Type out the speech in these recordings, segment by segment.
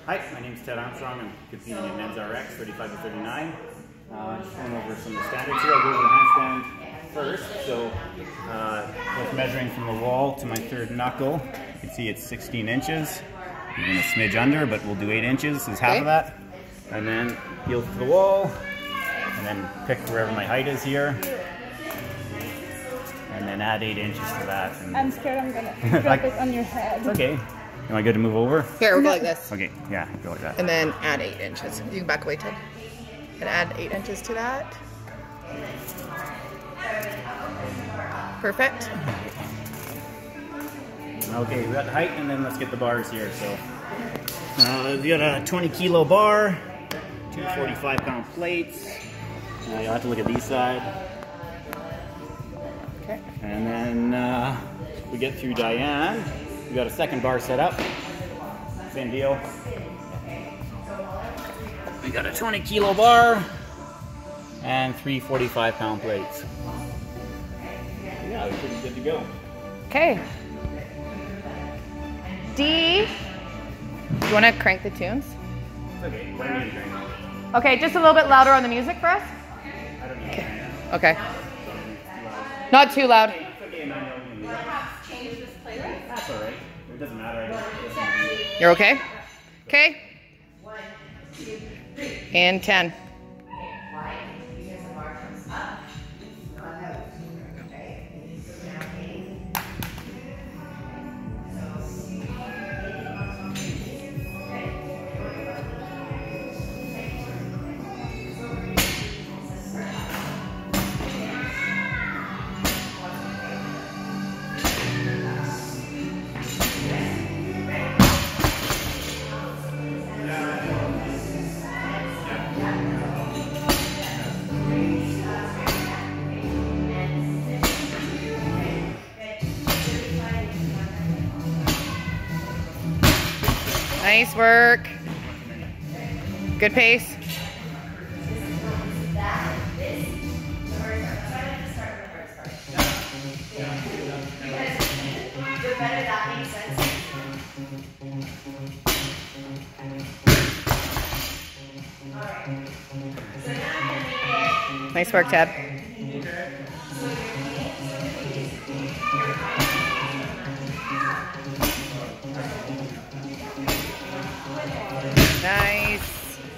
Hi, my name is Ted Armstrong. I'm competing in men's RX 35 to 39. Just going over some of the standards here. I'll go over the handstand first. So, just measuring from the wall to my third knuckle. You can see it's 16 inches. Even a smidge under, but we'll do 8 inches is half of that. And then heel to the wall, and then pick wherever my height is here. And then add 8 inches to that. And I'm scared I'm gonna drop it on your head. Okay. Am I good to move over? Here, we'll go like this. Okay, yeah, go like that. And then add 8 inches. You can back away, Ted. And add 8 inches to that. Perfect. Okay, we got the height, and then let's get the bars here. So, we got a 20-kilo bar, 2 45-pound plates. You'll have to look at these side. Okay. And then we get through Diane. We got a second bar set up. Same deal. We got a 20-kilo bar and 3 45-pound plates. Yeah, we're pretty good to go. Okay. D. Do you want to crank the tunes? It's okay. What do you need to drink? Okay, just a little bit louder on the music for us. I don't need to drink. Okay. Not too loud. It's okay, Emmanuel. Change this playlist? That's alright. It doesn't matter. I don't listen. You're okay? Okay. 1, 2, 3. And 10. Nice work. Good pace. Nice work, Ted. Nice.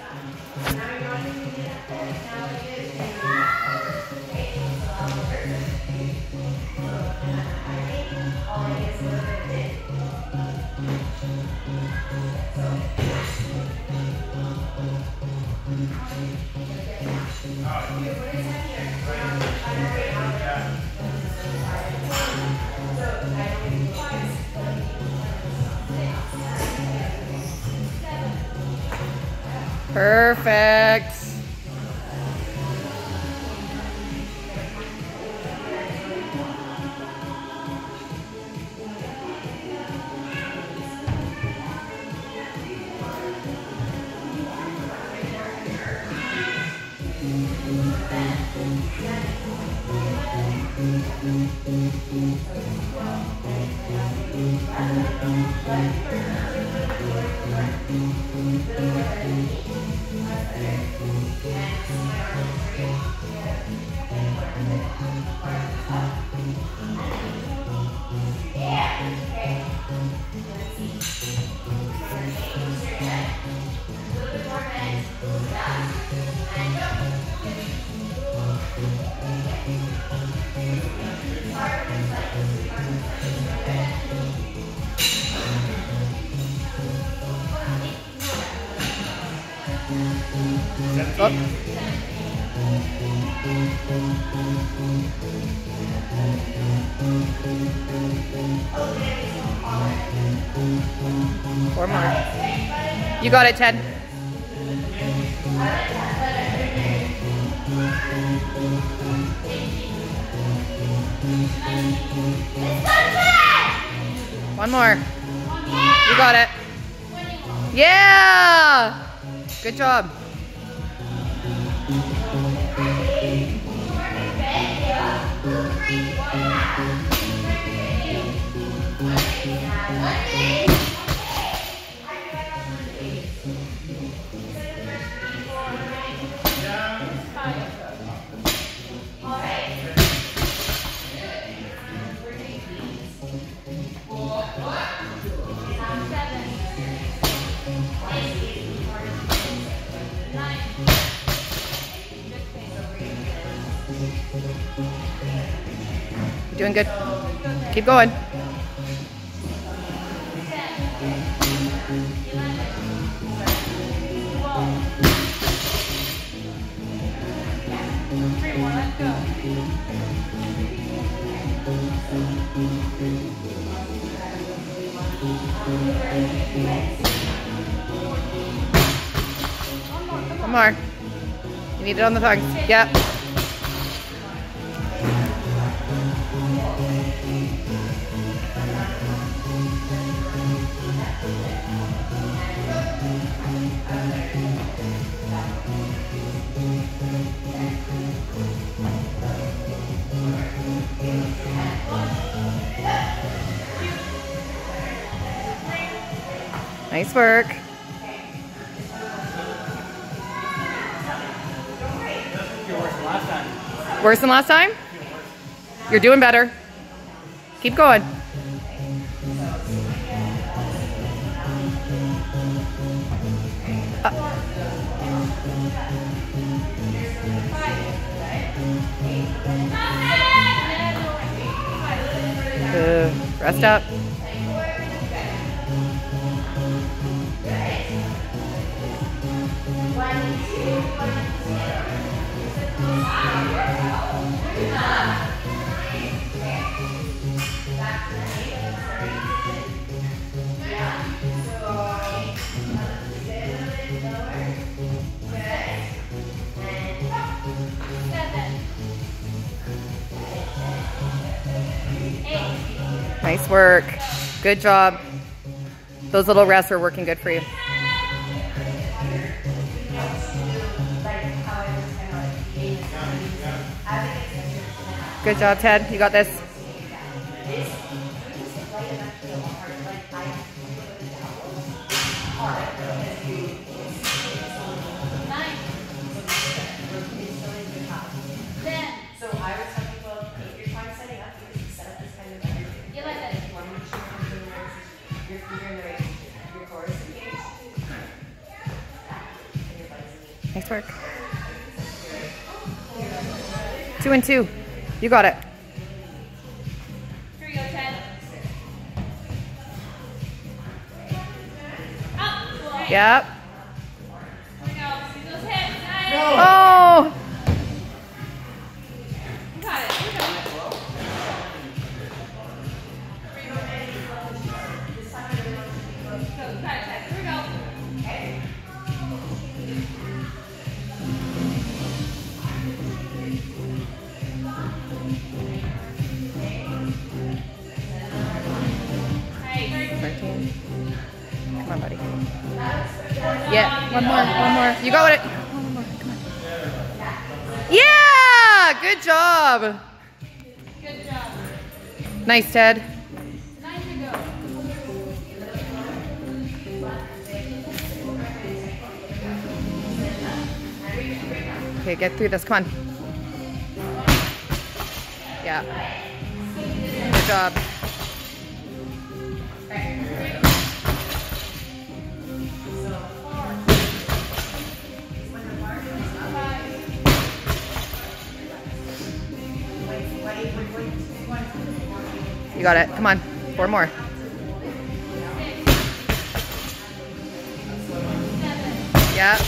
Perfect. Oh. Four more. You got it, Ted. One more. You got it. Yeah! Good job. Doing good. Keep going. One more. You need it on the tongue. Yep. Nice work. Worse than last time? You're doing better. Keep going. Rest up. Nice work. Good job. Those little rests are working good for you. Good job, Ted. You got this. Nice work. 2 and 2. You got it. Here we go, Ted. Up. Yep. Here we go. See those hips. Nice. Oh! You got it. Here we go. You got it, Ted. Here we go. Come on, buddy. Yeah, one more. You got it. One more. Come on. Yeah, good job. Good job. Nice, Ted. 9 to go. Okay, get through this. Come on. Yeah. Good job. You got it. Come on. 4 more. Yeah.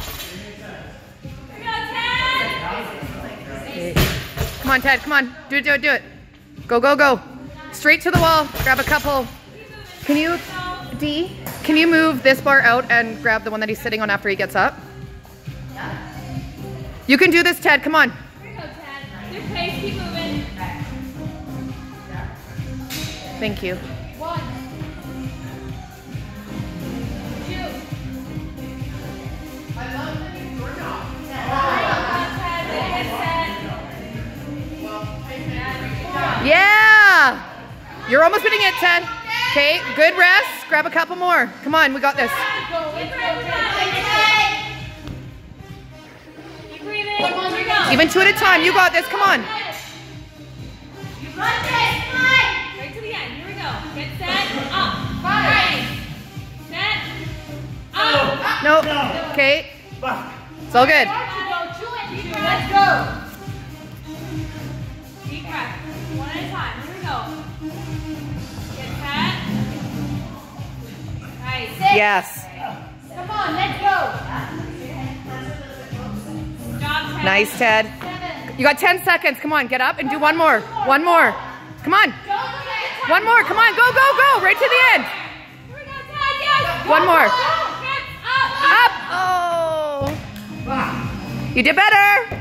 Come on, Ted. Come on. Do it, do it, do it. Go, go, go. Straight to the wall. Grab a couple. Can you, D, can you move this bar out and grab the one that he's sitting on after he gets up? You can do this, Ted. Come on. Here we go, Ted. Good pace. Keep moving. Thank you. 1, 2. I love the doorknob. Yeah! You're almost hitting it, Ted. Okay, good rest. Grab a couple more. Come on, we got this. Keep breathing. Even 2 at a time. You got this. Come on. You got this. Come on. Right to the end. Here we go. Get set. Up. Right. Set. Up. Nope. Okay. It's all good. Let's go. Deep breath. 1 at a time. Yes. Come on, let's go. Job, Ted. Nice, Ted. You got 10 seconds. Come on, get up and do one more. One more. Come on. One more. Come on. Go, go, go. Right to the end. Here we go, Ted. Yes. One more. Hands up. Up. Oh. You did better.